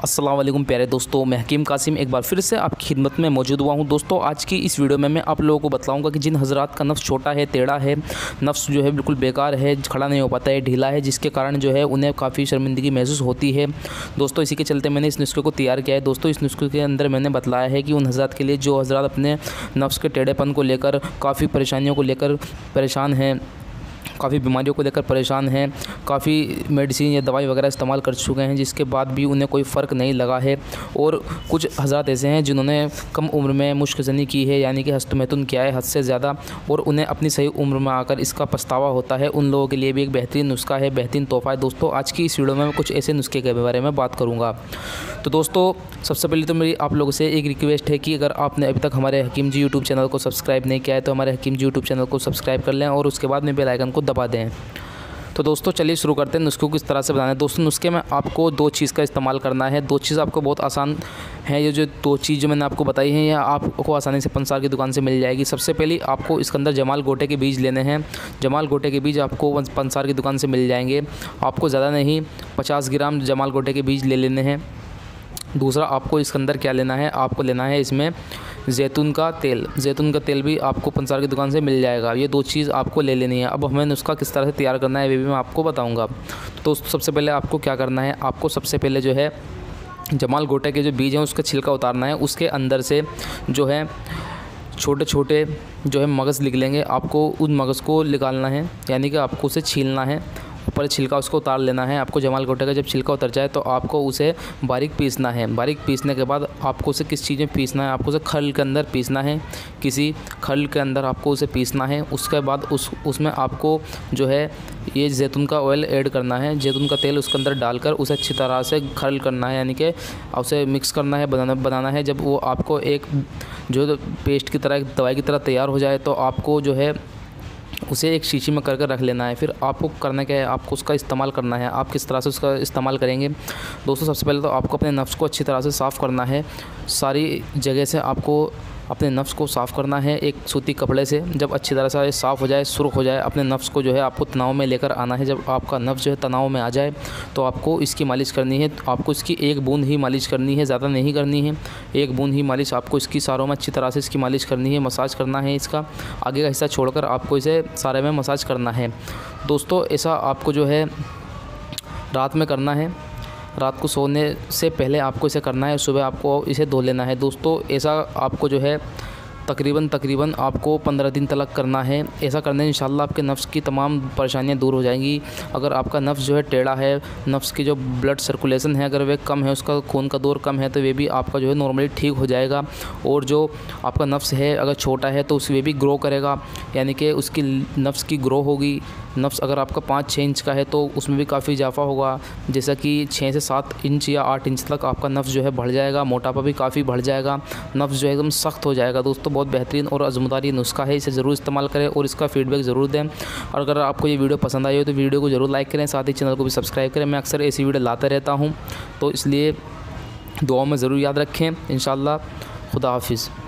अस्सलाम वालेकुम प्यारे दोस्तों, मैं हकीम कासिम एक बार फिर से आपकी खिदमत में मौजूद हुआ हूं। दोस्तों आज की इस वीडियो में मैं आप लोगों को बताऊंगा कि जिन हज़रात का नफ्स छोटा है, टेढ़ा है, नफ्स जो है बिल्कुल बेकार है, खड़ा नहीं हो पाता है, ढीला है, जिसके कारण जो है उन्हें काफ़ी शर्मिंदगी महसूस होती है। दोस्तों इसी के चलते मैंने इस नुस्खे को तैयार किया है। दोस्तों इस नुस्खे के अंदर मैंने बताया है कि उन हज़रात के लिए जो हज़रात अपने नफ्स के टेढ़ेपन को लेकर काफ़ी परेशानियों को लेकर परेशान हैं, काफ़ी बीमारियों को लेकर परेशान हैं, काफ़ी मेडिसिन या दवाई वगैरह इस्तेमाल कर चुके हैं, जिसके बाद भी उन्हें कोई फ़र्क नहीं लगा है। और कुछ हज़रात ऐसे हैं जिन्होंने कम उम्र में मुश्कज़नी की है, यानी कि हस्तमैथुन किया है हद से ज़्यादा, और उन्हें अपनी सही उम्र में आकर इसका पछतावा होता है। उन लोगों के लिए भी एक बेहतरीन नुस्खा है, बेहतरीन तोहफ़ा है। दोस्तों आज की इस वीडियो में मैं कुछ ऐसे नुस्खे के बारे में बात करूँगा। तो दोस्तों सबसे पहले तो मेरी आप लोगों से एक रिक्वेस्ट है कि अगर आपने अभी तक हमारे हकीम जी यूट्यूब चैनल को सब्सक्राइब नहीं किया है तो हमारे हकीम जी यूट्यूब चैनल को सब्सक्राइब कर लें और उसके बाद में बेल आइकन को दबा दें। तो दोस्तों चलिए शुरू करते हैं नुस्खे को किस तरह से बनाना है। दोस्तों नुस्खे में आपको दो चीज़ का इस्तेमाल करना है। दो चीज़ आपको बहुत आसान है। ये जो दो चीज़ जो मैंने आपको बताई हैं, यह आपको आसानी से पंसार की दुकान से मिल जाएगी। सबसे पहले आपको इसके अंदर जमालघोटे के बीज लेने हैं। जमालघोटे के बीज आपको पंसार की दुकान से मिल जाएंगे। आपको ज़्यादा नहीं 50 ग्राम जमालघोटे के बीज ले लेने हैं। दूसरा आपको इसके अंदर क्या लेना है, आपको लेना है इसमें जैतून का तेल। जैतून का तेल भी आपको पंसार की दुकान से मिल जाएगा। ये दो चीज़ आपको ले लेनी है। अब हमें नुस्खा किस तरह से तैयार करना है वे भी मैं आपको बताऊंगा। तो दोस्तों सबसे पहले आपको क्या करना है, आपको सबसे पहले जो है जमालघोटे के जो बीज हैं उसका छिलका उतारना है। उसके अंदर से जो है छोटे छोटे जो है मगज़ निकलेंगे, आपको उन मगज़ को निकालना है, यानी कि आपको उसे छीलना है। ऊपर छिलका उसको उतार लेना है। आपको जमालघोटे का जब छिलका उतर जाए तो आपको उसे बारीक पीसना है। बारीक पीसने के बाद आपको उसे किस चीज़ में पीसना है, आपको उसे खल के अंदर पीसना है। किसी खल के अंदर आपको उसे पीसना है। उसके बाद उसमें आपको जो है ये जैतून का ऑयल ऐड करना है। जैतून का तेल उसके अंदर डालकर उसे अच्छी तरह से खल करना है, यानी कि उसे मिक्स करना है, बनाना है। जब वो आपको एक जो पेस्ट की तरह, दवाई की तरह तैयार हो जाए तो आपको जो है उसे एक शीशी में करके रख लेना है। फिर आपको करना क्या है, आपको उसका इस्तेमाल करना है। आप किस तरह से उसका इस्तेमाल करेंगे दोस्तों, सबसे पहले तो आपको अपने नफ्स को अच्छी तरह से साफ़ करना है। सारी जगह से आपको अपने नफ्स को साफ़ करना है एक सूती कपड़े से। जब अच्छी तरह से साफ़ हो जाए, सुर्ख हो जाए, अपने नफ्स को जो है आपको तनाव में लेकर आना है। जब आपका नफ्स जो है तनाव में आ जाए तो आपको इसकी मालिश करनी है। आपको इसकी एक बूंद ही मालिश करनी है, ज़्यादा नहीं करनी है। एक बूंद ही मालिश आपको इसकी सारों में अच्छी तरह से इसकी मालिश करनी है, मसाज करना है। इसका आगे का हिस्सा छोड़कर आपको इसे सारे में मसाज करना है। दोस्तों ऐसा आपको जो है रात में करना है। रात को सोने से पहले आपको इसे करना है, सुबह आपको इसे धो लेना है। दोस्तों ऐसा आपको जो है तकरीबन आपको 15 दिन तक करना है। ऐसा करने से इंशाल्लाह आपके नफ्स की तमाम परेशानियां दूर हो जाएंगी। अगर आपका नफ्स जो है टेढ़ा है, नफ्स की जो ब्लड सर्कुलेशन है अगर वे कम है, उसका खून का दौर कम है, तो वे भी आपका जो है नॉर्मली ठीक हो जाएगा। और जो आपका नफ्स है अगर छोटा है तो उस वे भी ग्रो करेगा, यानी कि उसकी नफ्स की ग्रो होगी। नफ्स अगर आपका 5-6 इंच का है तो उसमें भी काफ़ी इजाफा होगा, जैसा कि 6 से 7 इंच या 8 इंच तक आपका नफ्स जो है बढ़ जाएगा। मोटापा भी काफ़ी बढ़ जाएगा, नफ्स जो है एकदम सख्त हो जाएगा। दोस्तों बहुत बेहतरीन और अज़मदार ये नुस्खा है, इसे ज़रूर इस्तेमाल करें और इसका फीडबैक ज़रूर दें। और अगर आपको ये वीडियो पसंद आई हो तो वीडियो को ज़रूर लाइक करें, साथ ही चैनल को भी सब्सक्राइब करें। मैं अक्सर ऐसी वीडियो लाता रहता हूँ, तो इसलिए दुआ में ज़रूर याद रखें। इंशाअल्लाह खुदा हाफिज़।